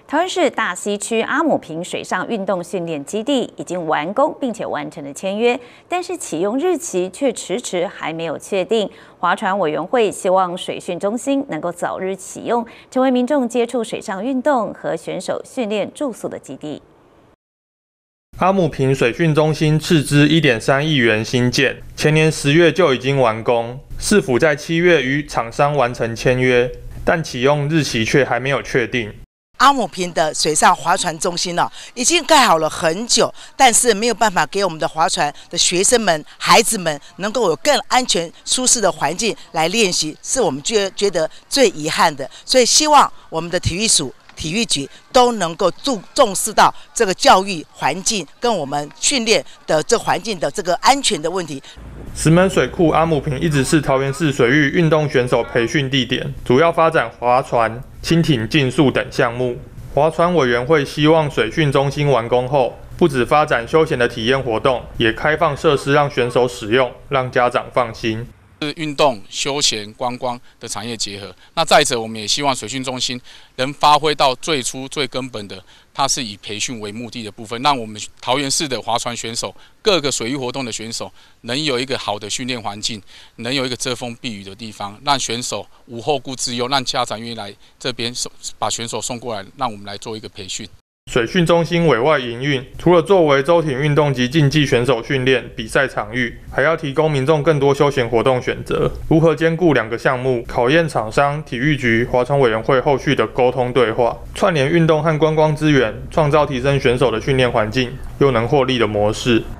桃园市大溪区阿姆坪水上运动训练基地已经完工，并且完成了签约，但是启用日期却迟迟还没有确定。划船委员会希望水训中心能够早日启用，成为民众接触水上运动和选手训练住宿的基地。 阿姆坪水训中心斥资1.3亿元新建，前年10月就已经完工，市府在7月与厂商完成签约，但启用日期却还没有确定。 阿姆坪的水上划船中心已经盖好了很久，但是没有办法给我们的划船的学生们、孩子们能够有更安全、舒适的环境来练习，是我们觉得最遗憾的。所以希望我们的体育署、体育局都能够重视到这个教育环境跟我们训练的这环境的这个安全的问题。 石门水库阿姆坪一直是桃园市水域运动选手培训地点，主要发展划船、轻艇竞速等项目。划船委员会希望水训中心完工后，不只发展休闲的体验活动，也开放设施让选手使用，让家长放心。 是运动、休闲、观光的产业结合。那再者，我们也希望水训中心能发挥到最初、最根本的，它是以培训为目的的部分，让我们桃园市的划船选手、各个水域活动的选手能有一个好的训练环境，能有一个遮风避雨的地方，让选手无后顾之忧，让家长愿意来这边把选手送过来，让我们来做一个培训。 水训中心委外营运，除了作为舟艇运动及竞技选手训练、比赛场域，还要提供民众更多休闲活动选择。如何兼顾两个项目，考验厂商、体育局、划船委员会后续的沟通对话，串联运动和观光资源，创造提升选手的训练环境，又能获利的模式。